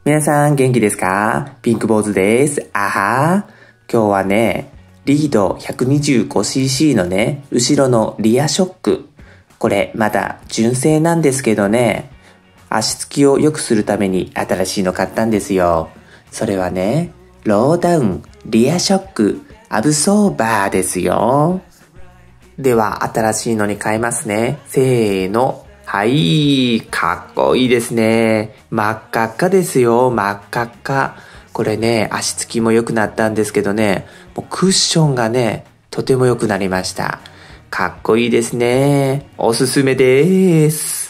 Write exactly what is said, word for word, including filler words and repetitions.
皆さん元気ですか？ピンク坊主です。あは今日はね、リード ひゃくにじゅうごシーシー のね、後ろのリアショック。これまだ純正なんですけどね、足つきを良くするために新しいの買ったんですよ。それはね、ローダウンリアショックアブソーバーですよ。では新しいのに変えますね。せーの。はい、かっこいいですね。真っ赤っかですよ、真っ赤っか。これね、足つきも良くなったんですけどね、もうクッションがね、とても良くなりました。かっこいいですね。おすすめです。